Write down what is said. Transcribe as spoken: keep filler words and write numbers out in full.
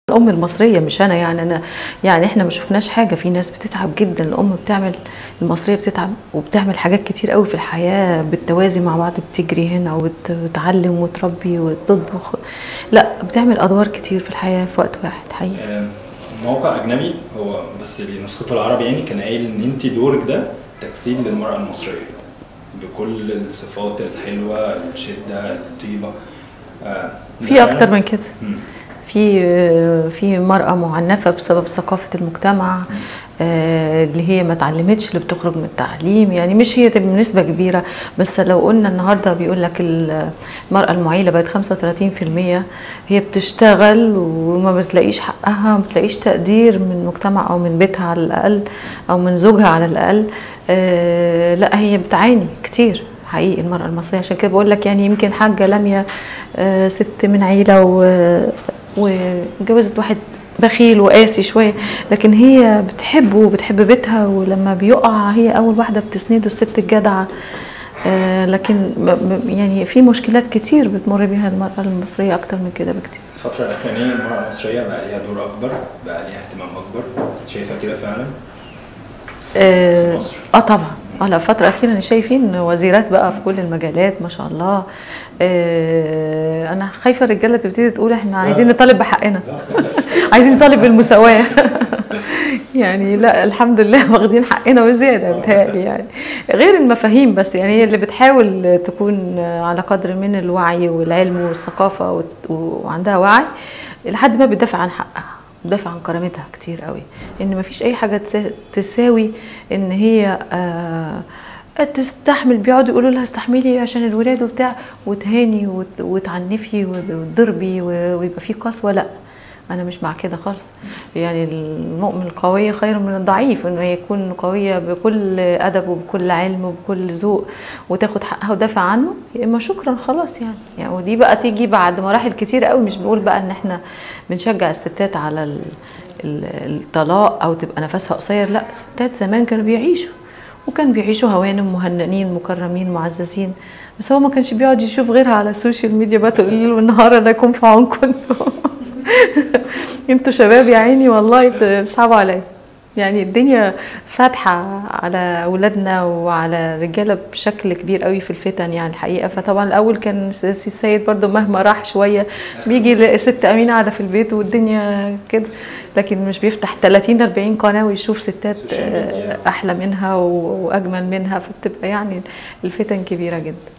الام المصريه مش انا، يعني انا يعني احنا ما شفناش حاجه، في ناس بتتعب جدا، الام بتعمل المصريه بتتعب وبتعمل حاجات كتير قوي في الحياه بالتوازي مع بعض، بتجري هنا وبتعلم وتربي وتطبخ، لا بتعمل ادوار كتير في الحياه في وقت واحد حقيقي. موقع اجنبي هو بس بنسخته العربي يعني كان قايل ان انت دورك ده تجسيد للمراه المصريه بكل الصفات الحلوه، الشده، الطيبه. في اكتر من كده، في في مرأة معنفة بسبب ثقافة المجتمع اللي هي ما اتعلمتش، اللي بتخرج من التعليم، يعني مش هي بنسبة كبيرة، بس لو قلنا النهارده بيقول لك المرأة المعيلة بقت خمسة وثلاثين في المية، هي بتشتغل وما بتلاقيش حقها، ما بتلاقيش تقدير من المجتمع او من بيتها على الاقل او من زوجها على الاقل. لا هي بتعاني كتير حقيقي المرأة المصرية. عشان كده بقول لك يعني يمكن حاجة لميا ست من عيلة و واتجوزت واحد بخيل وقاسي شويه، لكن هي بتحبه وبتحب بيتها، ولما بيقع هي اول واحده بتسنده، الست الجدعه. آه لكن يعني في مشكلات كتير بتمر بيها المراه المصريه اكتر من كده بكتير. الفتره الاخرانيه المراه المصريه بقى ليها دور اكبر، بقى ليها اهتمام اكبر، شايفه كده فعلا؟ اه, في مصر. اه طبعا. اه لا الفترة الأخيرة أنا شايفين وزيرات بقى في كل المجالات ما شاء الله. آه أنا خايفة الرجالة تبتدي تقول إحنا عايزين نطالب بحقنا عايزين نطالب بالمساواة يعني لا الحمد لله واخدين حقنا وزيادة بتهيألي، يعني غير المفاهيم بس، يعني هي اللي بتحاول تكون على قدر من الوعي والعلم والثقافة وعندها وعي لحد ما بتدافع عن حقها، بتدافع عن كرامتها كتير قوي، ان مفيش اي حاجه تساوي ان هي آه تستحمل. بيقعدوا يقولوا لها استحملي عشان الولاد وبتاع، وتهاني وتعنفي وتضربي ويبقى في قسوه، لا انا مش مع كده خالص. يعني المؤمن القويه خير من الضعيف، انه هي تكون قويه بكل ادب وبكل علم وبكل ذوق وتاخد حقها وتدافع عنه، يا اما شكرا خلاص يعني. يعني ودي بقى تيجي بعد مراحل كتير قوي، مش بنقول بقى ان احنا بنشجع الستات على الطلاق او تبقى نفسها قصير، لا الستات زمان كانوا بيعيشوا وكان بيعيشوا هوانم مهنئين مكرمين معززين، بس هو ما كانش بيقعد يشوف غيرها على السوشيال ميديا بقى طول الليل والنهار الله يكون في عونكم انتوا انتوا شباب يا عيني والله بتصعبوا عليا. يعني الدنيا فاتحه على اولادنا وعلى الرجاله بشكل كبير قوي في الفتن يعني الحقيقه. فطبعا الاول كان سي السيد برضو مهما راح شويه بيجي يلاقي ست امينه قاعده في البيت والدنيا كده، لكن مش بيفتح ثلاثين أربعين قناه ويشوف ستات احلى منها واجمل منها، فبتبقى يعني الفتن كبيره جدا.